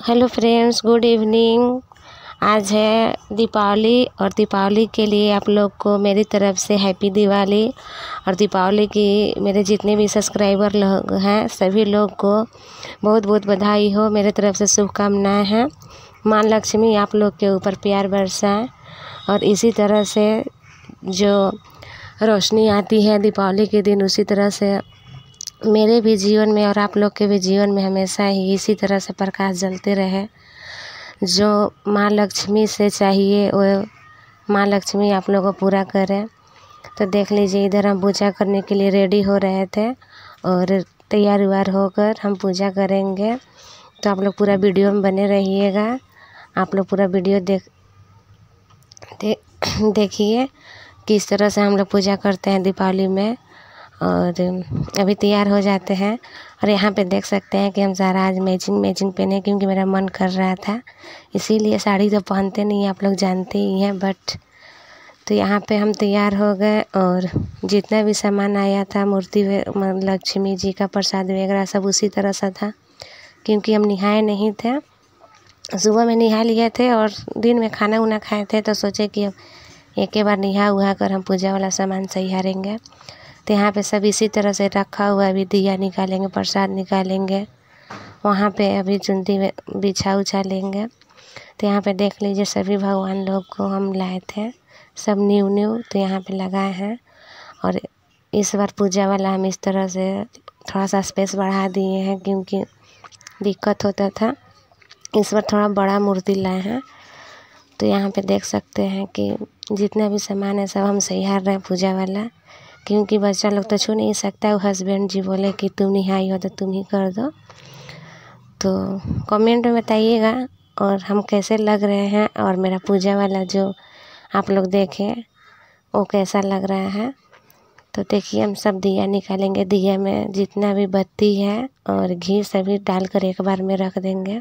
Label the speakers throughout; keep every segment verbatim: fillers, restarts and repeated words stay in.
Speaker 1: Hello friends, good evening. आज है दीपावली और दीपावली के लिए आप लोग को मेरी तरफ से हैप्पी दिवाली। और दीपावली की मेरे जितने भी सब्सक्राइबर लोग हैं सभी लोग को बहुत बहुत बधाई हो। मेरे तरफ से शुभकामनाएं हैं। माँ लक्ष्मी आप लोग के ऊपर प्यार बरसाएं और इसी तरह से जो रोशनी आती है दीपावली के दिन, उसी तरह से मेरे भी जीवन में और आप लोग के भी जीवन में हमेशा ही इसी तरह से प्रकाश जलते रहे। जो माँ लक्ष्मी से चाहिए वो माँ लक्ष्मी आप लोगों को पूरा करे। तो देख लीजिए, इधर हम पूजा करने के लिए रेडी हो रहे थे और तैयार व्यार होकर हम पूजा करेंगे। तो आप लोग पूरा वीडियो में बने रहिएगा। आप लोग पूरा वीडियो देख दे, देखिए किस तरह से हम लोग पूजा करते हैं दीपावली में। और अभी तैयार हो जाते हैं और यहाँ पे देख सकते हैं कि हम सारा आज मैचिंग मैचिंग पहने, क्योंकि मेरा मन कर रहा था, इसीलिए। साड़ी तो पहनते नहीं, आप लोग जानते ही हैं, बट तो यहाँ पे हम तैयार हो गए और जितना भी सामान आया था, मूर्ति लक्ष्मी जी का प्रसाद वगैरह सब उसी तरह से था, क्योंकि हम नहाए नहीं थे। सुबह में नहा लिए थे और दिन में खाना उना खाए थे, तो सोचे कि अब एक ही बार नहा उहा कर हम पूजा वाला सामान सहारेंगे। तो यहाँ पे सब इसी तरह से रखा हुआ, अभी दिया निकालेंगे, प्रसाद निकालेंगे, वहाँ पे अभी चुनती बिछा उछा लेंगे। तो यहाँ पे देख लीजिए, सभी भगवान लोग को हम लाए थे, सब न्यू न्यू तो यहाँ पे लगाए हैं। और इस बार पूजा वाला हम इस तरह से थोड़ा सा स्पेस बढ़ा दिए हैं, क्योंकि दिक्कत होता था। इस बार थोड़ा बड़ा मूर्ति लाए हैं। तो यहाँ पे देख सकते हैं कि जितना भी सामान है सब हम सहार रहे हैं पूजा वाला, क्योंकि बच्चा लोग तो छू नहीं सकता। वो हस्बैंड जी बोले कि तुम नहाई हो तो तुम ही कर दो। तो कमेंट में बताइएगा और हम कैसे लग रहे हैं, और मेरा पूजा वाला जो आप लोग देखें वो कैसा लग रहा है। तो देखिए, हम सब दिया निकालेंगे। दिया में जितना भी बत्ती है और घी सभी डालकर एक बार में रख देंगे।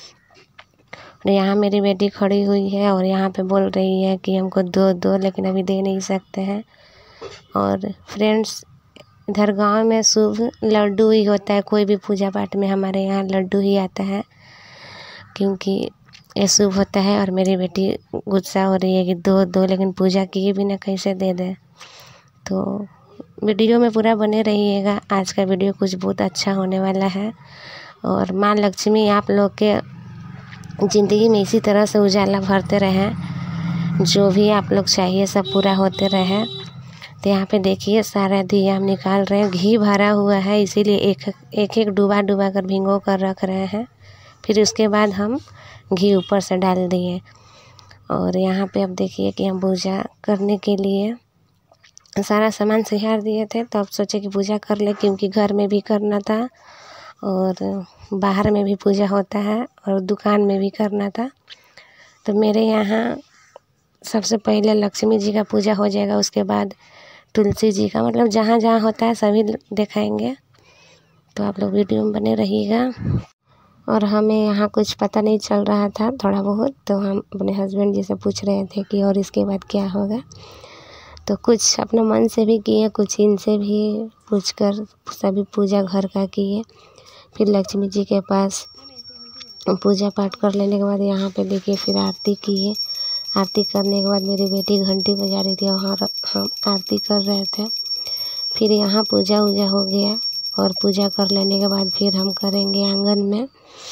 Speaker 1: और यहाँ मेरी बेटी खड़ी हुई है और यहाँ पे बोल रही है कि हमको दो दो, लेकिन अभी दे नहीं सकते हैं। और फ्रेंड्स, इधर गांव में शुभ लड्डू ही होता है, कोई भी पूजा पाठ में हमारे यहाँ लड्डू ही आता है, क्योंकि ये शुभ होता है। और मेरी बेटी गुस्सा हो रही है कि दो दो, लेकिन पूजा किए बिना कैसे दे दे। तो वीडियो में पूरा बने रहिएगा। आज का वीडियो कुछ बहुत अच्छा होने वाला है। और माँ लक्ष्मी आप लोग के ज़िंदगी में इसी तरह से उजाला भरते रहें, जो भी आप लोग चाहिए सब पूरा होते रहे। तो यहाँ पे देखिए, सारा दिया हम निकाल रहे हैं। घी भरा हुआ है, इसीलिए एक एक एक डुबा डुबा कर भिगो कर रख रहे हैं। फिर उसके बाद हम घी ऊपर से डाल दिए। और यहाँ पे अब देखिए कि हम पूजा करने के लिए सारा सामान सहार दिए थे। तो अब सोचे कि पूजा कर ले, क्योंकि घर में भी करना था और बाहर में भी पूजा होता है और दुकान में भी करना था। तो मेरे यहाँ सबसे पहले लक्ष्मी जी का पूजा हो जाएगा, उसके बाद तुलसी जी का, मतलब जहाँ जहाँ होता है सभी दिखाएंगे। तो आप लोग वीडियो में बने रहिएगा। और हमें यहाँ कुछ पता नहीं चल रहा था थोड़ा बहुत, तो हम अपने हस्बैंड जी से पूछ रहे थे कि और इसके बाद क्या होगा। तो कुछ अपने मन से भी किए, कुछ इनसे भी पूछकर सभी पूजा घर का किए। फिर लक्ष्मी जी के पास पूजा पाठ कर लेने के बाद यहाँ पे देखिए फिर आरती किए। आरती करने के बाद मेरी बेटी घंटी बजा रही थी, वहाँ हम आरती कर रहे थे। फिर यहाँ पूजा वूजा हो गया और पूजा कर लेने के बाद फिर हम करेंगे आंगन में,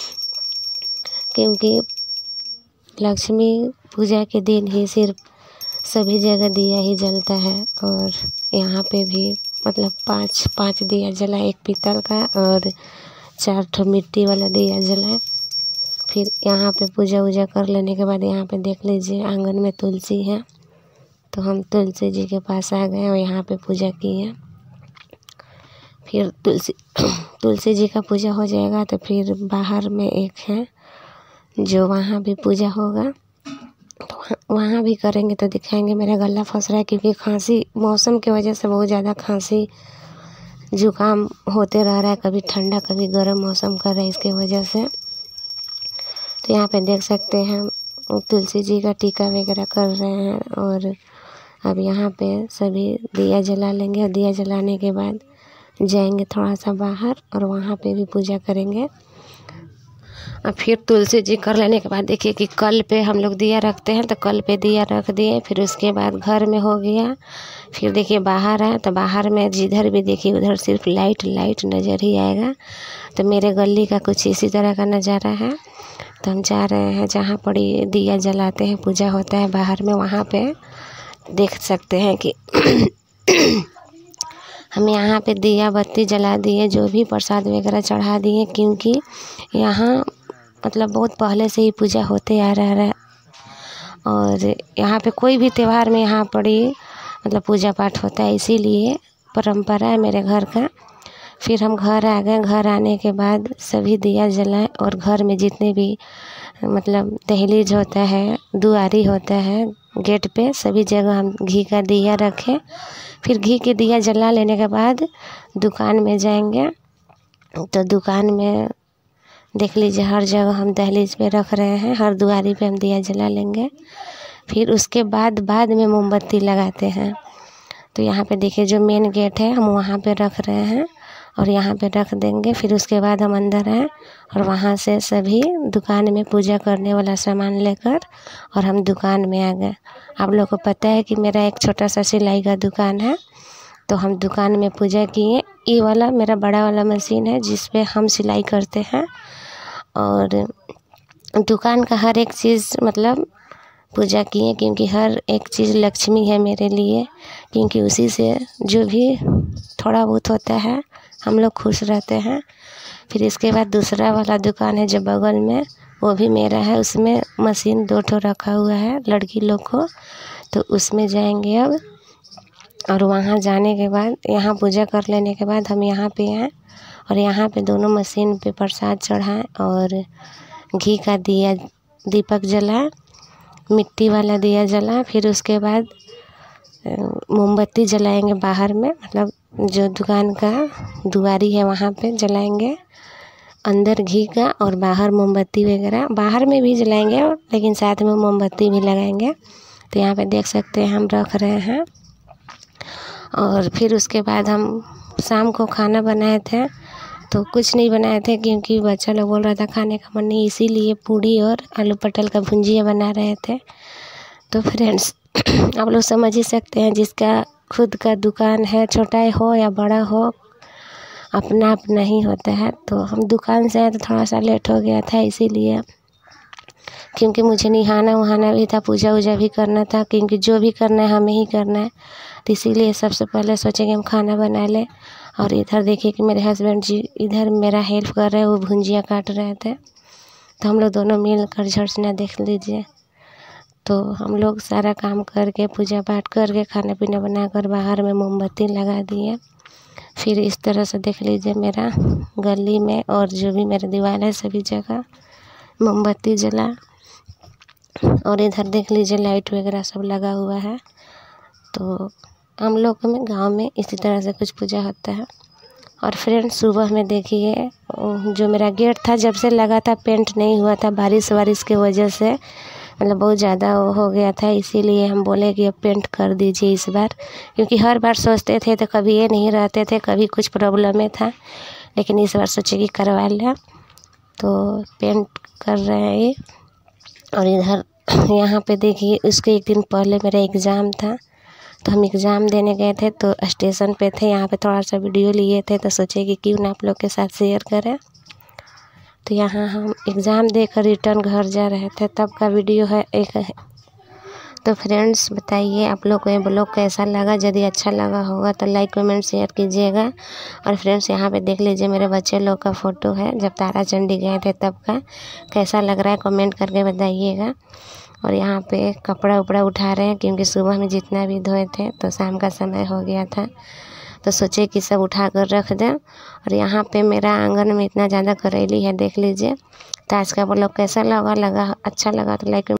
Speaker 1: क्योंकि लक्ष्मी पूजा के दिन ही सिर्फ सभी जगह दिया ही जलता है। और यहाँ पे भी मतलब पांच पांच दिया जला, एक पीतल का और चार ठो मिट्टी वाला दिया जला। फिर यहाँ पे पूजा वूजा कर लेने के बाद यहाँ पे देख लीजिए, आंगन में तुलसी है, तो हम तुलसी जी के पास आ गए और यहाँ पे पूजा किए। फिर तुलसी तुलसी जी का पूजा हो जाएगा तो फिर बाहर में एक है जो वहाँ भी पूजा होगा, तो वहाँ भी करेंगे। तो दिखाएंगे। मेरा गला फंस रहा है, क्योंकि खांसी, मौसम की वजह से बहुत ज़्यादा खांसी जुकाम होते रह रहा है, कभी ठंडा कभी गर्म मौसम कर रहा है, इसके वजह से। तो यहाँ पे देख सकते हैं तुलसी जी का टीका वगैरह कर रहे हैं। और अब यहाँ पे सभी दिया जला लेंगे और दिया जलाने के बाद जाएंगे थोड़ा सा बाहर और वहाँ पे भी पूजा करेंगे। और फिर तुलसी जी कर लेने के बाद देखिए कि कल पे हम लोग दिया रखते हैं, तो कल पे दिया रख दिए। फिर उसके बाद घर में हो गया। फिर देखिए बाहर है, तो बाहर में जिधर भी देखिए उधर सिर्फ लाइट लाइट नज़र ही आएगा। तो मेरे गली का कुछ इसी तरह का नज़ारा है। तो हम जा रहे हैं जहाँ पर दिया जलाते हैं, पूजा होता है बाहर में, वहाँ पे देख सकते हैं कि हम यहाँ पे दिया बत्ती जला दिए, जो भी प्रसाद वगैरह चढ़ा दिए, क्योंकि यहाँ मतलब बहुत पहले से ही पूजा होते आ रहा है। और यहाँ पे कोई भी त्यौहार में यहाँ पर ही मतलब पूजा पाठ होता है, इसीलिए परंपरा है मेरे घर का। फिर हम घर आ गए। घर आने के बाद सभी दिया जलाए और घर में जितने भी मतलब दहलीज होता है, दुआरी होता है, गेट पे सभी जगह हम घी का दिया रखें। फिर घी के दिया जला लेने के बाद दुकान में जाएंगे। तो दुकान में देख लीजिए हर जगह हम दहलीज पे रख रहे हैं, हर दुआरी पे हम दिया जला लेंगे। फिर उसके बाद बाद में मोमबत्ती लगाते हैं। तो यहाँ पे देखिए जो मेन गेट है हम वहाँ पे रख रहे हैं और यहाँ पे रख देंगे। फिर उसके बाद हम अंदर आए और वहाँ से सभी दुकान में पूजा करने वाला सामान लेकर और हम दुकान में आ गए। आप लोगों को पता है कि मेरा एक छोटा सा सिलाई का दुकान है, तो हम दुकान में पूजा किए। ये वाला मेरा बड़ा वाला मशीन है जिस पे हम सिलाई करते हैं। और दुकान का हर एक चीज़ मतलब पूजा किए, क्योंकि हर एक चीज़ लक्ष्मी है मेरे लिए, क्योंकि उसी से जो भी थोड़ा बहुत होता है हम लोग खुश रहते हैं। फिर इसके बाद दूसरा वाला दुकान है जो बगल में, वो भी मेरा है। उसमें मशीन दो ठो रखा हुआ है लड़की लोग को, तो उसमें जाएंगे अब। और वहाँ जाने के बाद यहाँ पूजा कर लेने के बाद हम यहाँ पे आए और यहाँ पे दोनों मशीन पे प्रसाद चढ़ाएं और घी का दिया दीपक जलाएं, मिट्टी वाला दिया जलाएं। फिर उसके बाद मोमबत्ती जलाएंगे बाहर में, मतलब जो दुकान का दुआरी है वहाँ पे जलाएंगे, अंदर घी का और बाहर मोमबत्ती वगैरह। बाहर में भी जलाएंगे लेकिन साथ में मोमबत्ती भी लगाएंगे। तो यहाँ पे देख सकते हैं हम रख रहे हैं। और फिर उसके बाद हम शाम को खाना बनाए थे, तो कुछ नहीं बनाए थे क्योंकि बच्चा लोग बोल रहा था खाने का मन नहीं, इसीलिए पूड़ी और आलू पटल का भुंजिया बना रहे थे। तो फ्रेंड्स आप लोग समझ ही सकते हैं, जिसका खुद का दुकान है, छोटा हो या बड़ा हो, अपना अपना ही होता है। तो हम दुकान से आए तो थोड़ा सा लेट हो गया था, इसीलिए क्योंकि मुझे नहाना वहाना भी था, पूजा वूजा भी करना था, क्योंकि जो भी करना है हमें ही करना है। तो इसीलिए सबसे पहले सोचे कि हम खाना बना लें। और इधर देखिए कि मेरे हस्बैंड जी इधर मेरा हेल्प कर रहे हैं, वो भुंजिया काट रहे थे। तो हम लोग दोनों मिल कर झर्सना देख लीजिए। तो हम लोग सारा काम करके पूजा पाठ करके खाना पीना बनाकर बाहर में मोमबत्ती लगा दिए। फिर इस तरह से देख लीजिए मेरा गली में और जो भी मेरा दीवार है सभी जगह मोमबत्ती जला। और इधर देख लीजिए लाइट वगैरह सब लगा हुआ है। तो हम लोग में गांव में इसी तरह से कुछ पूजा होता है। और फ्रेंड्स सुबह में देखिए जो मेरा गेट था जब से लगा था पेंट नहीं हुआ था, बारिश वारिश के वजह से मतलब बहुत ज़्यादा हो गया था, इसीलिए हम बोले कि अब पेंट कर दीजिए इस बार, क्योंकि हर बार सोचते थे तो कभी ये नहीं रहते थे, कभी कुछ प्रॉब्लम में था, लेकिन इस बार सोचे कि करवा लें। तो पेंट कर रहे हैं ये। और इधर यहाँ पे देखिए उसके एक दिन पहले मेरा एग्ज़ाम था, तो हम एग्ज़ाम देने गए थे, तो स्टेशन पे थे, यहाँ पे थोड़ा सा वीडियो लिए थे, तो सोचे कि क्यों ना आप लोग के साथ शेयर करें। तो यहाँ हम एग्ज़ाम देकर रिटर्न घर जा रहे थे, तब का वीडियो है एक है। तो फ्रेंड्स बताइए आप लोग को ये ब्लॉग कैसा लगा, यदि अच्छा लगा होगा तो लाइक कमेंट शेयर कीजिएगा। और फ्रेंड्स यहाँ पे देख लीजिए मेरे बच्चे लोग का फ़ोटो है, जब ताराचंडी गए थे तब का, कैसा लग रहा है कमेंट करके बताइएगा। और यहाँ पे कपड़ा उपड़ा उठा रहे हैं, क्योंकि सुबह में जितना भी धोए थे तो शाम का समय हो गया था, तो सोचे कि सब उठा कर रख दें। और यहाँ पे मेरा आंगन में इतना ज़्यादा करेली है, देख लीजिए। तो आज का ब्लॉग कैसा लगा लगा अच्छा लगा तो लाइक